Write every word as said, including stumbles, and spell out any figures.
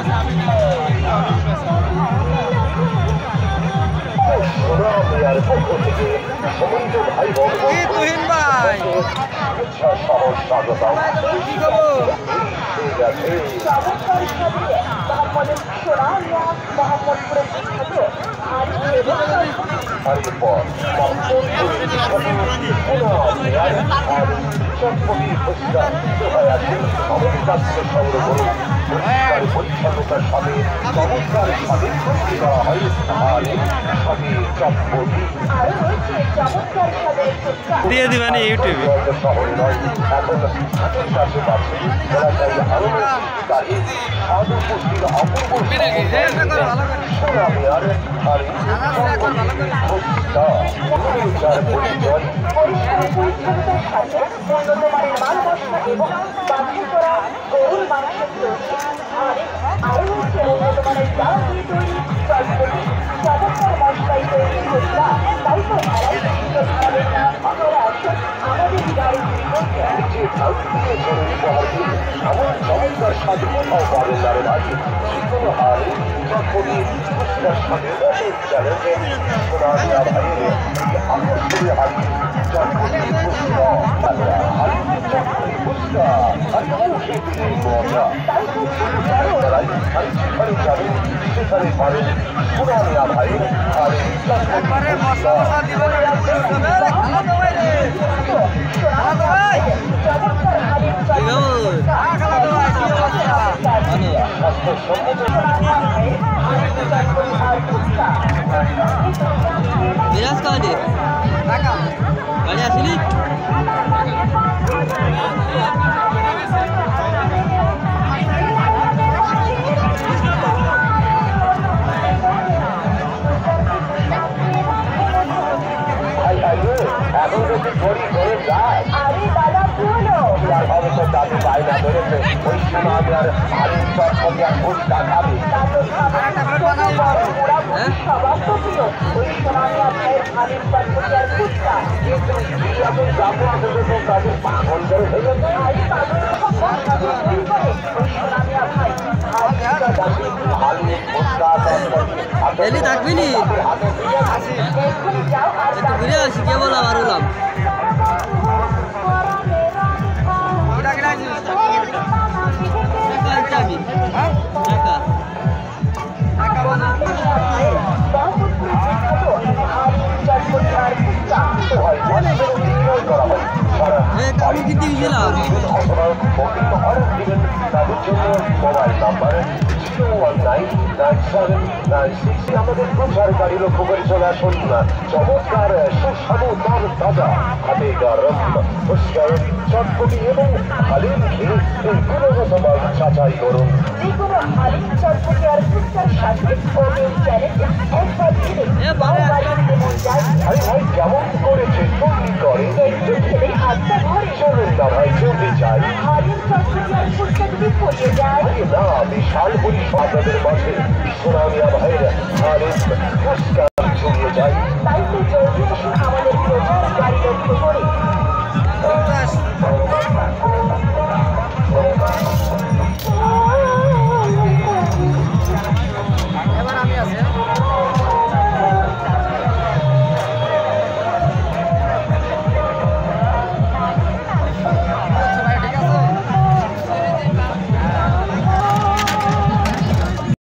দিয়ে দিবেন ইউটিউবে Miras kau ni? Kali asli? Eli থাকবি নি একটু ঘুরে আসি কে বললাম আর বললাম আমি কিন্তু গেলাম আমাদের প্রচার গাড়ি লক্ষ্য করে চলে আসুন চমৎকার সুস্বাদু তার তাজা হাতে গরম পুষ্কর চটপটি এবং হালিম খেয়ে এই গুণগত মান যাচাই করুন যেকোনো হালিম চটপটি আর ফুচকার সাথে ভাই ভাই কেমন করেছে তৈরি করে চলুন না ভাই চলতে চাই হালিম চটপটি আর ফুচকা যদি পড়ে যায় না বিশাল পরিসর আপনাদের মাঝে সোনামিয়া ভাইয়ের হালিম ফুচকা ছড়িয়ে যায় তাই তো জলদি